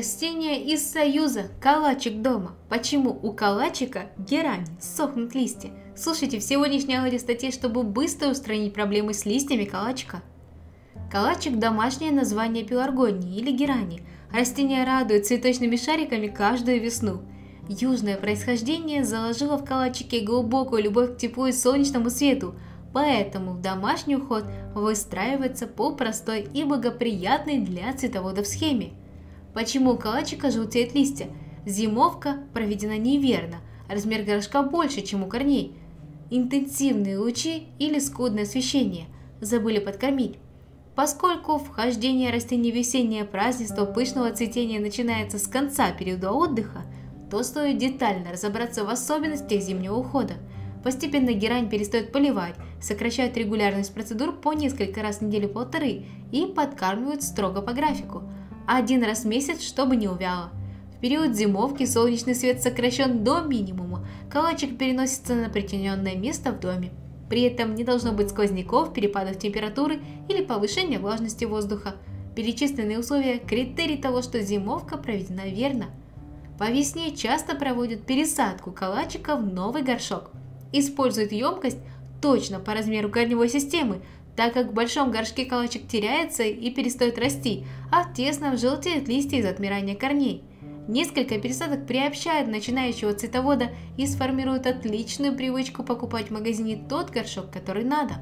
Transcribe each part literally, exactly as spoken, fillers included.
Растение из союза. Калачик дома. Почему у калачика герани сохнут листья? Слушайте в сегодняшней аудиостатье, чтобы быстро устранить проблемы с листьями калачика. Калачик – домашнее название пеларгонии или герани. Растение радует цветочными шариками каждую весну. Южное происхождение заложило в калачике глубокую любовь к теплу и солнечному свету, поэтому в домашний уход выстраивается по простой и благоприятной для цветоводов схеме. Почему у калачика желтеют листья? Зимовка проведена неверно, размер горшка больше, чем у корней. Интенсивные лучи или скудное освещение. Забыли подкормить. Поскольку вхождение растений в весеннее празднество пышного цветения начинается с конца периода отдыха, то стоит детально разобраться в особенностях зимнего ухода. Постепенно герань перестает поливать, сокращают регулярность процедур по несколько раз в неделю-полторы и подкармливают строго по графику. Один раз в месяц, чтобы не увяло. В период зимовки солнечный свет сокращен до минимума, калачик переносится на притененное место в доме. При этом не должно быть сквозняков, перепадов температуры или повышения влажности воздуха. Перечисленные условия – критерий того, что зимовка проведена верно. По весне часто проводят пересадку калачика в новый горшок. Используют емкость точно по размеру корневой системы, так как в большом горшке калачик теряется и перестает расти, а в тесном желтеют листья из отмирания корней. Несколько пересадок приобщают начинающего цветовода и сформируют отличную привычку покупать в магазине тот горшок, который надо.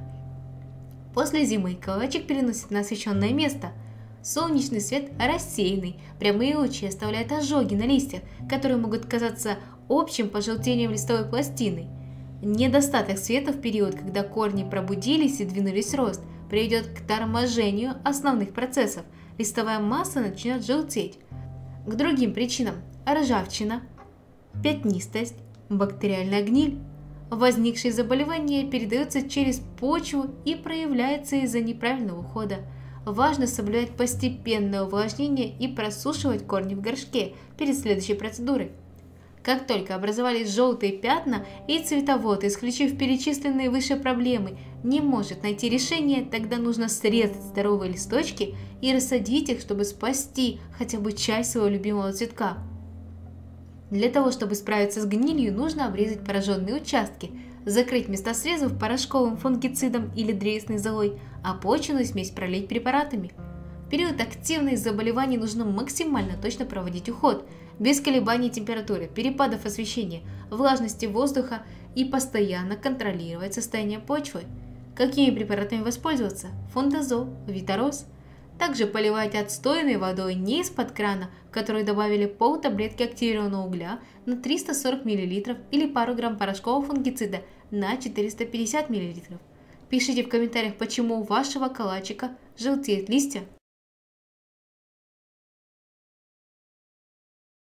После зимы калачик переносит на освещенное место. Солнечный свет рассеянный, прямые лучи оставляют ожоги на листьях, которые могут казаться общим пожелтением листовой пластины. Недостаток света в период, когда корни пробудились и двинулись в рост, приведет к торможению основных процессов. Листовая масса начнет желтеть. К другим причинам – ржавчина, пятнистость, бактериальная гниль. Возникшие заболевания передаются через почву и проявляются из-за неправильного ухода. Важно соблюдать постепенное увлажнение и просушивать корни в горшке перед следующей процедурой. Как только образовались желтые пятна и цветовод, исключив перечисленные выше проблемы, не может найти решение, тогда нужно срезать здоровые листочки и рассадить их, чтобы спасти хотя бы часть своего любимого цветка. Для того, чтобы справиться с гнилью, нужно обрезать пораженные участки, закрыть места срезов порошковым фунгицидом или древесной золой, а почвенную смесь пролить препаратами. В период активных заболеваний нужно максимально точно проводить уход, без колебаний температуры, перепадов освещения, влажности воздуха и постоянно контролировать состояние почвы. Какими препаратами воспользоваться? Фундазол, Витарос. Также поливать отстойной водой не из-под крана, в которую добавили полтаблетки активированного угля на триста сорок миллилитров или пару грамм порошкового фунгицида на четыреста пятьдесят миллилитров. Пишите в комментариях, почему у вашего калачика желтеют листья.